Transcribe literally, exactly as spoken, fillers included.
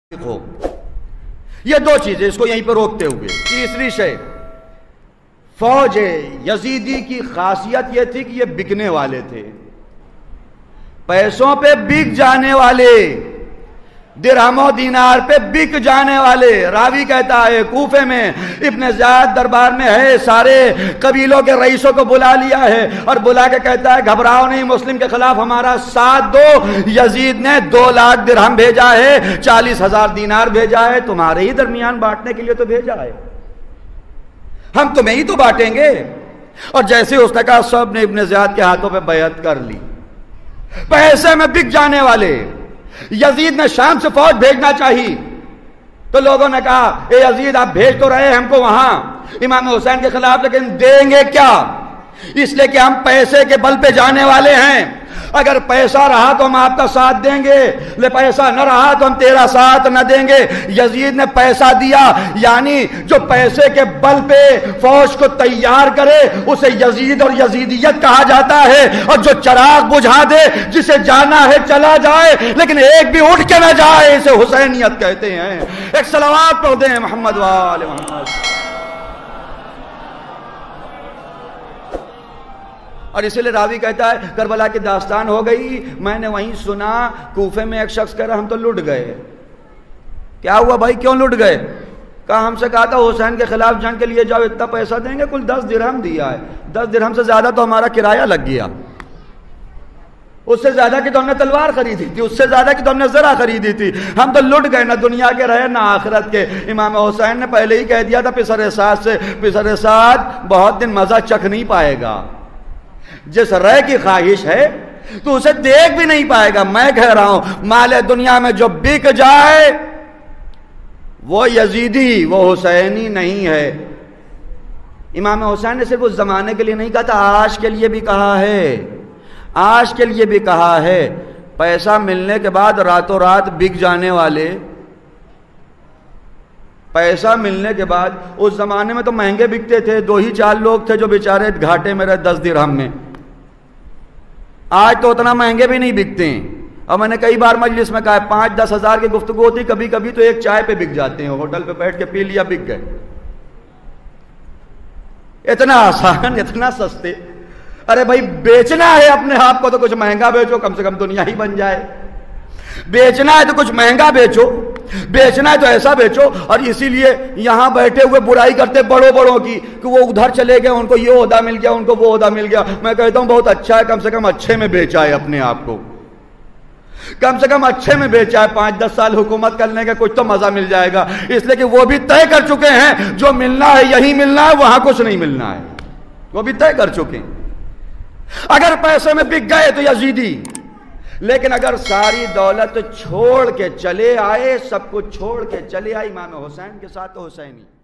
ہو۔ یہ دو چیزیں اس کو یہیں پہ روکتے ہوئے۔ تیسری شے، فوج یزیدی کی خاصیت یہ تھی کہ یہ بکنے والے تھے، پیسوں پہ بک جانے والے، درہم و دینار پہ بک جانے والے۔ راوی کہتا ہے کوفے میں ابن زیاد دربار میں ہے، سارے قبیلوں کے رئیسوں کو بلا لیا ہے اور بلا کے کہتا ہے گھبراؤ نہیں، مسلم کے خلاف ہمارا ساتھ دو۔ یزید نے دو لاکھ درہم بھیجا ہے، چالیس ہزار دینار بھیجا ہے، تمہارے ہی درمیان بانٹنے کے لیے تو بھیجا ہے، ہم تمہیں ہی تو بانٹیں گے۔ اور جیسے اس نے کہا سب نے ابن زیاد کے ہاتھوں پہ بیعت کر لی، پیسے میں بک جانے والے۔ یزید نے شام سے فوج بھیجنا چاہیے تو لوگوں نے کہا اے یزید آپ بھیج تو رہے ہم کو وہاں امام حسین کے خلاف، لیکن دیں گے کیا؟ اس لیے کہ ہم پیسے کے بل پہ جانے والے ہیں، اگر پیسہ رہا تو ہم آپ کا ساتھ دیں گے، لے پیسہ نہ رہا تو ہم تیرا ساتھ نہ دیں گے۔ یزید نے پیسہ دیا، یعنی جو پیسے کے بل پہ فوج کو تیار کرے اسے یزید اور یزیدیت کہا جاتا ہے، اور جو چراغ بجھا دے، جسے جانا ہے چلا جائے لیکن ایک بھی اٹھ کے نہ جائے، اسے حسینیت کہتے ہیں۔ ایک صلوات پڑھ دیں محمد وآل محمد۔ اور اسی لئے راوی کہتا ہے کربلا کی داستان ہو گئی، میں نے وہیں سنا کوفے میں ایک شخص کہہ رہا ہم تو لٹ گئے۔ کیا ہوا بھائی، کیوں لٹ گئے؟ کہا ہم سے کہا تھا حسین کے خلاف جنگ کے لیے جاؤ، اتنا پیسہ دیں گے، کل دس درہم دیا ہے، دس درہم سے زیادہ تو ہمارا کرایہ لگ گیا، اس سے زیادہ کی تو ہم نے تلوار خریدی تھی، اس سے زیادہ کی تو ہم نے زرہ خریدی تھی، ہم تو لٹ گئے، نہ دنیا کے رہے نہ آخرت کے۔ امام حسین نے پہلے ہی کہہ دیا تھا پسر سعد سے، پسر سعد بہت دن مزہ چکھ نہیں پائے گا، جس رے کی خواہش ہے تو اسے دیکھ بھی نہیں پائے گا۔ میں کہہ رہا ہوں مال دنیا میں جو بک جائے وہ یزیدی، وہ حسینی نہیں ہے۔ امام حسین نے صرف اس زمانے کے لیے نہیں کہا تھا، آج کے لیے بھی کہا ہے، آج کے لیے بھی کہا ہے۔ پیسہ ملنے کے بعد راتوں رات بک جانے والے، پیسہ ملنے کے بعد، اس زمانے میں تو مہنگے بکتے تھے، دو ہی چار لوگ تھے جو بیچارے گھاٹے میں رہے دس درہم میں، آج تو اتنا مہنگے بھی نہیں بکتے ہیں۔ اور میں نے کئی بار مجلس میں کہا ہے پانچ دس ہزار کی گفتگو ہوتی، کبھی کبھی تو ایک چائے پہ بک جاتے ہیں، ہوٹل پہ بیٹھ کے پی لیا بک گئے، اتنا آسان، اتنا سستے۔ ارے بھائی بیچنا ہے اپنے آپ کو تو کچھ مہنگا بیچو، کم سے کم دنیا ہی بن جائے۔ بیچنا ہے تو کچھ مہنگا بیچو، بیچنا ہے تو ایسا بیچو۔ اور اسی لیے یہاں بیٹھے ہوئے برائی کرتے بڑوں بڑوں کی کہ وہ ادھر چلے گئے، ان کو یہ عہدہ مل گیا، ان کو وہ عہدہ مل گیا۔ میں کہتا ہوں بہت اچھا ہے، کم سے کم اچھے میں بیچا ہے اپنے آپ کو، کم سے کم اچھے میں بیچا ہے، پانچ دس سال حکومت کرنے کا کچھ تو مزہ مل جائے گا۔ اس لیے کہ وہ بھی طے کر چکے ہیں جو ملنا ہے یہی ملنا ہے، وہاں کچھ نہیں ملنا ہے، وہ بھی طے کر چکے ہیں۔ اگر پیسے میں بک گئے تو یزیدی، لیکن اگر ساری دولت چھوڑ کے چلے آئے، سب کچھ چھوڑ کے چلے آئے امام حسین کے ساتھ، تو حسینی۔